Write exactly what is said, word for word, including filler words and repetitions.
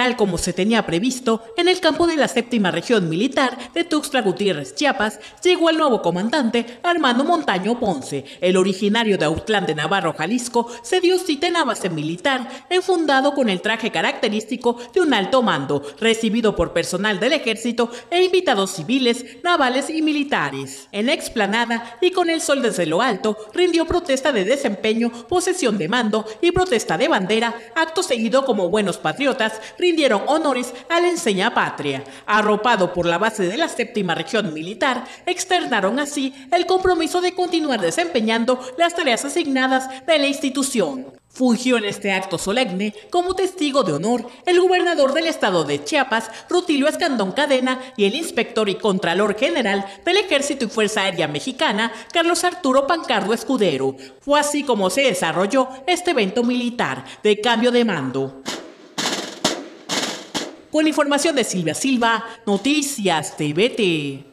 tal como se tenía previsto, en el campo de la séptima región militar de Tuxtla Gutiérrez, Chiapas, llegó el nuevo comandante Armando Montaño Ponce. El originario de Autlán de Navarro, Jalisco, se dio cita en la base militar, enfundado con el traje característico de un alto mando, recibido por personal del ejército e invitados civiles, navales y militares. En la explanada y con el sol desde lo alto, rindió protesta de desempeño, posesión de mando y protesta de bandera. Acto seguido, como buenos patriotas, rindieron honores a la enseña patria. Arropado por la base de la séptima región militar, externaron así el compromiso de continuar desempeñando las tareas asignadas de la institución. Fungió en este acto solemne como testigo de honor el gobernador del estado de Chiapas, Rutilio Escandón Cadena, y el inspector y contralor general del Ejército y Fuerza Aérea Mexicana, Carlos Arturo Pancardo Escudero. Fue así como se desarrolló este evento militar de cambio de mando. Con información de Silvia Silva, Noticias T V T.